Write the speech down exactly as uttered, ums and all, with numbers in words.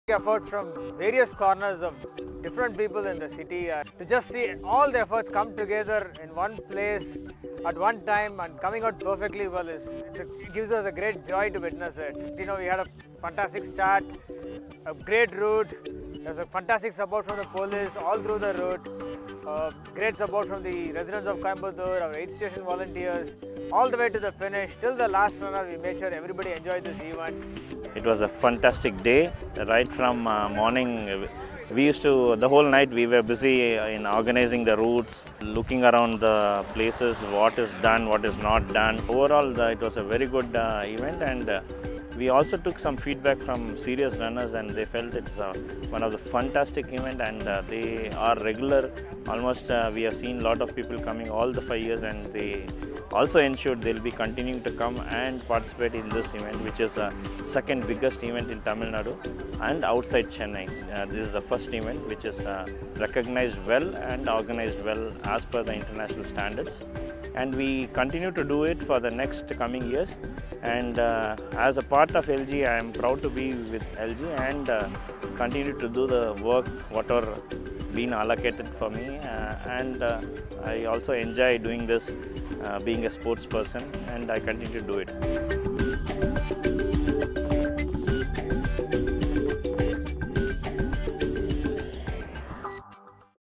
Effort from various corners of different people in the city uh, to just see all the efforts come together in one place at one time and coming out perfectly well is it's a, it gives us a great joy to witness it. You know, we had a fantastic start, a great route. There was a fantastic support from the police all through the route. Uh, great support from the residents of Coimbatore, our aid station volunteers, all the way to the finish. Till the last runner, we made sure everybody enjoyed this event. It was a fantastic day. Right from uh, morning, we used to, the whole night we were busy in organizing the routes, looking around the places, what is done, what is not done. Overall, the, it was a very good uh, event, and uh, we also took some feedback from serious runners, and they felt it's uh, one of the fantastic event, and uh, they are regular. Almost uh, we have seen a lot of people coming all the five years, and they also ensured they'll be continuing to come and participate in this event, which is the uh, second biggest event in Tamil Nadu and outside Chennai. Uh, this is the first event which is uh, recognized well and organized well as per the international standards. And we continue to do it for the next coming years. And uh, as a part of ELGi, I am proud to be with ELGi and uh, continue to do the work whatever been allocated for me. Uh, and uh, I also enjoy doing this, uh, being a sports person, and I continue to do it.